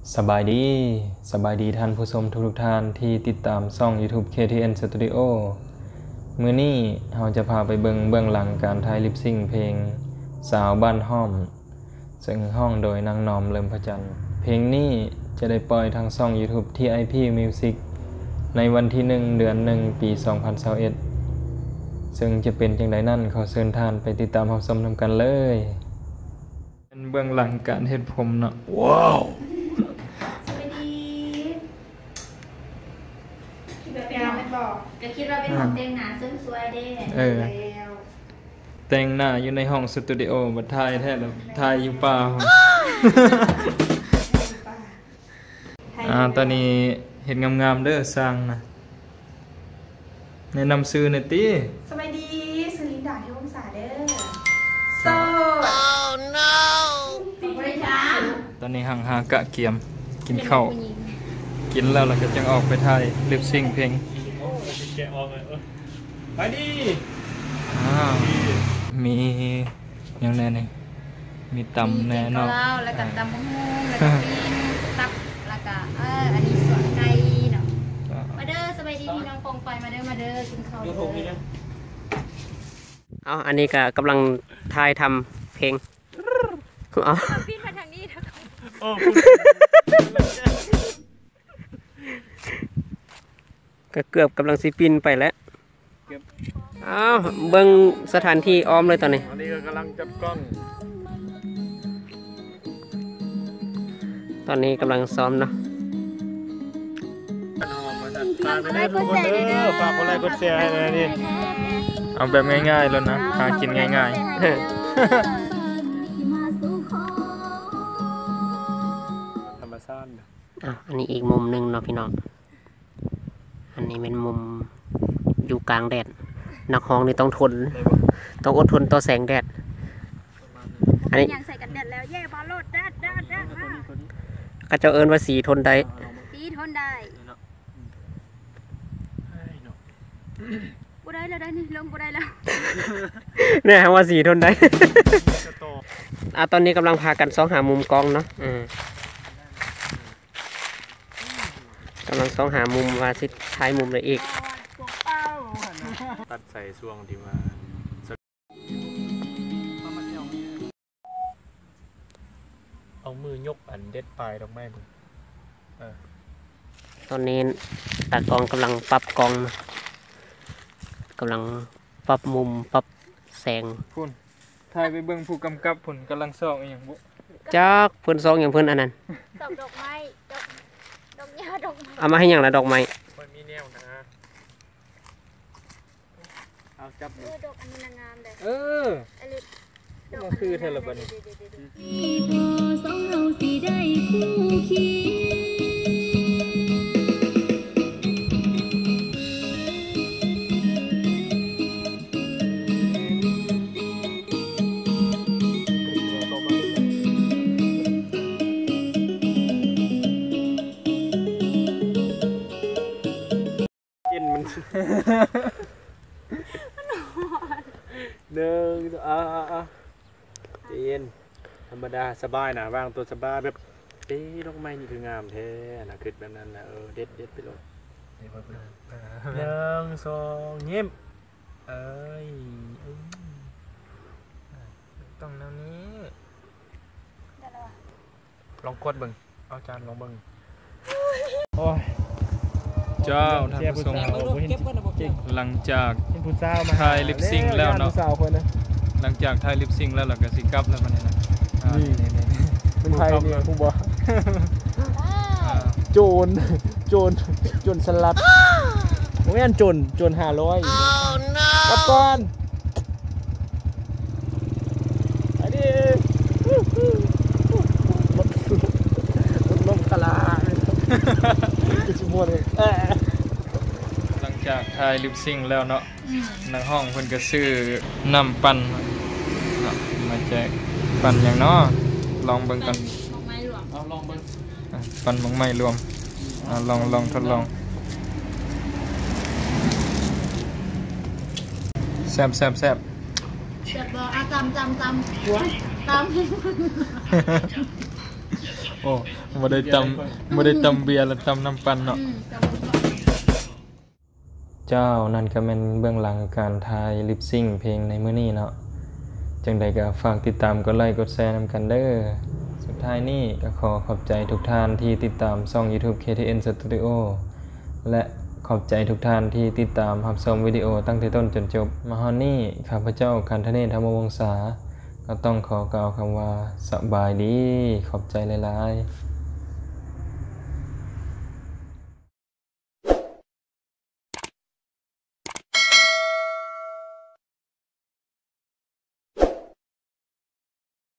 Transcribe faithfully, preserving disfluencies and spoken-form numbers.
สบายดีสบายดีท่านผู้ชมทุกๆท่านที่ติดตามช่อง YouTube เค ที เอ็น Studio มื้อนี้เราจะพาไปเบิ่งเบื้องหลังการถ่ายลิปซิงค์เพลงสาวบ้านห้อมซึ่งห้องโดยนางนอมเลิมพระจันทร์เพลงนี้จะได้ปล่อยทางช่อง YouTube ที ไอ พี Music ในวันที่หนึ่งเดือนหนึ่งปีสองพันยี่สิบเอ็ดซึ่งจะเป็นจังไดนั้นขอเชิญท่านไปติดตามรับชมนำกันเลยเป็นเบื้องหลังการเฮ็ดผมเนาะว้าวก็คิดว่าเป็นของแต่งหน้าซึ่งสวยเด้เออแต่งหน้าอยู่ในห้องสตูดิโอบัดถ่ายแท้แล้วถ่ายอยู่ป่าอ่าตอนนี้เห็นงามๆเด้อสร้างนะแนะนำซื้อหน่อยติสวัสดีซื้อลินดาที่วงศาเด้อโซด oh no บริษัทตอนนี้ห่างหากะเกียมกินข้าวกินแล้วเราก็จะออกไปถ่ายลิปซิงค์เพลงแกะออกเลยเออไปดิอ้าวมีอย่างแน่นี่มีตำแน่เนาะแล้วก็ตำมะม่วงแล้วก็มีตับแล้วก็เอออันนี้ส่วนไก่เนาะมาเด้อสบายดีพี่น้องปองไปมาเด้อมาเด้อกินข้าวเด้อเอาอันนี้ก็กำลังทายทำเพลงเอาพี่มาทางนี้นะก็เกือบกำลังสิปินไปแล้วอ้าวเบิ่งสถานที่อ้อมเลยตอนนี้อันนี้ก็กำลังจับกล้องตอนนี้กำลังซ้อมเนาะฝากกดไลค์กดแชร์ฝากกดไลค์กดแชร์เลยนี่เอาแบบง่ายๆแล้วนะหากินง่ายๆธรรมชาติอ่ะอันนี้อีกมุมหนึ่งเนาะพี่น้องอันนี้เป็นมุมอยู่กลางแดดนักฮ้องนี่ต้องทนต้องอดทนต่อแสงแดดอันนี้ยังใส่กันแดดแล้วแย่บอลโลดแดดแดดแดดก็จะเอิ้นว่าสีทนได้สีทนได้บุได้แล้วได้นี่ลงบุได้แล้วเนี่ยว่าสีทนได้อ่ะตอนนี้กำลังพากันซ้องหามุมกล้องเนาะอืมกำลังซ้องหามุมว่าสิท้ายมุมเลยอีกตัดใส่ช่วงที่มาเอามือยกอันเด็ดปลายดอกไม้มึงตอนนี้ตากล้องกำลังปรับกล้องกำลังปรับมุมปรับแสงพุ่นถ่ายไปเบิ่งผู้กำกับผลกำลังซ้อมอย่างบุจักเพิ่นซ้อมอย่างเพิ่นอันนั้นดอกดอกไม้ดอกดอกหญ้าดอกเอามาให้อย่างละดอกไม้มันมีแนวนะเอาจับเออดอกอันนี้งามเลยเออมันคือเทเลบันสองเราสีได้คู่คีหนึ่งอ่าอ่าเย็นธรรมดาสบายนะวางตัวสบายแบบเอ๊ะดอกไม้นี่คืองามแท้นะคือแบบนั้นนะเออเด็ดเด็ดไปเลยหนึ่งสองเงียบเอ้ยต้องแนวนี้ลองกดเบิ่งเอาจานลองเบิ่งโอ้ยเจ้าท่านผู้ชมหลังจากถ่ายลิปซิงค์แล้วเนาะหลังจากถ่ายลิปซิงค์แล้วเราก็สิกลับแล้วมันนี่นะเป็นไทยเนี่ยคุณบอกโจรโจรโจรสลัดผมไม่อันโจรโจรห้าร้อยกลับก่อนอันนี้รถลมกะลาชิมวนเลยหลังจากถ่ายลิปซิงค์แล้วเนาะในห้องเพิ่นก็ซื้อน้ำปั่นมาแจกปั่นอย่างเนาะลองเบิ่งกันเอาลองเบิ่งปั่นบางไม้รวมลองลองทดลองแซ่บแซ่บแซ่บเจ็บบ่อ่ะจำจำจำจำโอ้บ่ได้ตำบ่ได้ตำเบียร์แล้วตำน้ำปั่นเนาะอืมกระบุกเจ้านั่นก็เป็นเบื้องหลังการถ่ายลิปซิงค์เพลงในมื้อนี้เนาะจังใดก็ฝากติดตามกดไลค์กดแชร์นำกันเด้อสุดท้ายนี้ก็ขอขอบใจทุกท่านที่ติดตามช่อง YouTube เค ที เอ็น Studio และขอบใจทุกท่านที่ติดตามรับชมวิดีโอตั้งแต่ต้นจนจบมาฮอนนี่ข้าพเจ้าคันธเนศธรรมวงศาก็ต้องขอกล่าวคำว่าสบายดีขอบใจหลายๆ